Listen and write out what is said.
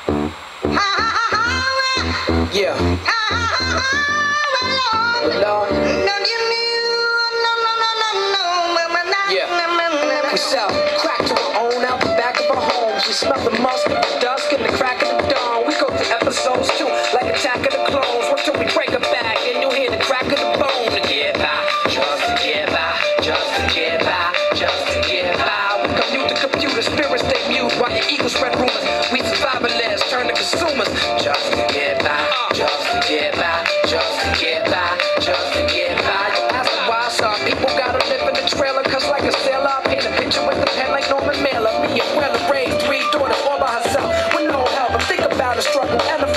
Yeah. Lord. Yeah. We sell crack to our own out the back of our homes. We smell the musk of the dusk and the crack of the dawn. We go through episodes too, like Attack of the Clones. What till we break a back and you'll hear the crack of the bone to get by, just to get by, just to get by, just to get by. We commute the computer, spirits they mute while your ego spread rumors. We survivalists turn to consumers, just to get by, just to get by, just to get by, just to get by. You ask them why some people gotta live in the trailer, cause like a sailor, I paint a picture with the pen like Norman Mailer. Me and Wella raised 3 daughters all by herself with no help. But think about the struggle and the